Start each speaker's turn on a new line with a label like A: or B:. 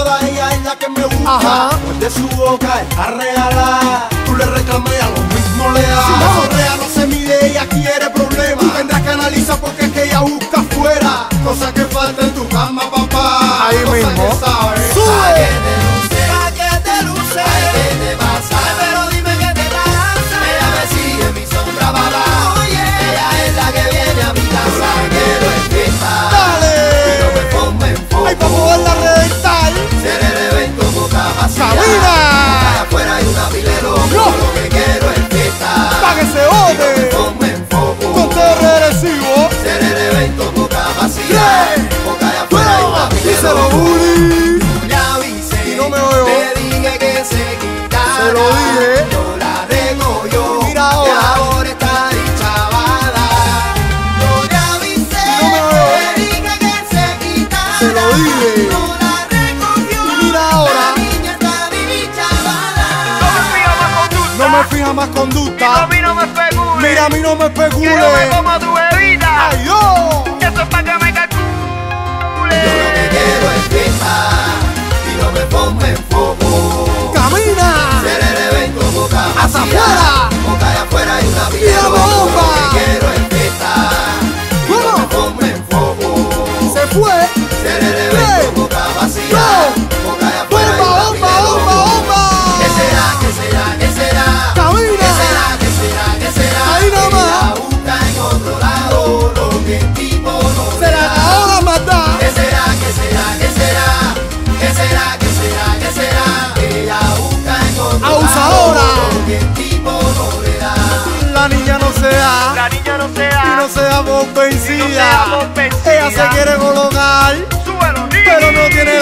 A: toda ella es la que me busca. Pues de su boca está regalada. Tú le reclamas y a lo mismo le das. Si la correa no se mide, ella quiere problemas. Tú tendrás que analizar porque es que ella busca afuera. Cosa que falta en tu cama, papá.
B: Ahí
A: cosa
B: mismo.
A: que sabes.
B: ¡Sube!
A: ¿Pa' qué te luce? ¿Qué te pasa? Pero dime qué te pasa. Ella me sigue en mi sombra, papá. Oye, ella es la que viene a mi casa. Quiero fiesta.
B: ¡Dale!
A: Pero me ponme en foco.
B: ¡Ay, para poderla reventar!
A: Ser el evento con capacidad.
B: ¡Camina!
A: Allá afuera hay una pila de loco.
B: ¡No!
A: Lo que quiero es fiesta.
B: ¡Pa' que se
A: Pero me
B: bote!
A: ponme en foco.
B: ¡Conteo regresivo!
A: Ser el evento con capacidad. Porque allá afuera hay una pila de
B: ¡Díselo,
A: loco.
B: Bully!
A: Le avisé,
B: Y no me oigo.
A: le dije que se quitara.
B: Se lo dije.
A: Yo la rego yo.
B: Mira ahora.
A: Y ahora está dichavala. Yo le avisé,
B: Y no me oigo.
A: le dije que se quitara.
B: Se lo dije.
A: No la recogió.
B: Y mira ahora.
A: La niña está dichavala.
B: No me fija más conducta.
C: A mí no me especule.
B: Mira, a mí no me
C: Que yo me
B: especule.
C: como tu bebida.
B: ¡Ay, yo!
C: Eso es para que me calcule.
A: Yo lo que quiero es fiesta. Y no me ponme en foco.
B: ¡Camina!
A: Ser el evento con capacidad.
B: ¡Hasta afuera!
A: Porque allá afuera hay una vida.
B: ¡Mira, bomba!
A: Lo que quiero es fiesta. Y no me ponme en foco.
B: ¡Se fue!
A: Ser el evento
B: ¡Tres!
A: con capacidad. Porque allá afuera hay
B: ¡Bomba,
A: una
B: bomba,
A: vida.
B: bomba, bomba!
A: ¿Qué será? ¿Qué será? ¿Qué será?
B: ¡Camina!
A: ¿Qué será? ¿Qué será? ¿Qué será?
B: Ahí nomás.
A: Ella busca en otro lado lo que el tipo no
B: ¡Se
A: le
B: la
A: da.
B: acabó la maldad!
A: ¿Qué será? ¿Qué será? ¿Qué será? ¿Qué será? ¿Qué será? ¿Qué será? Ella busca en otro
B: ¡Abusadora!
A: lado lo que el tipo no le da.
B: La niña no se da.
C: La niña no se
B: Y
C: da.
B: no se da por
C: Y no se da
B: vencida.
C: por vencida.
B: Ella se quiere colocar,
C: Súbelo,
B: pero no tiene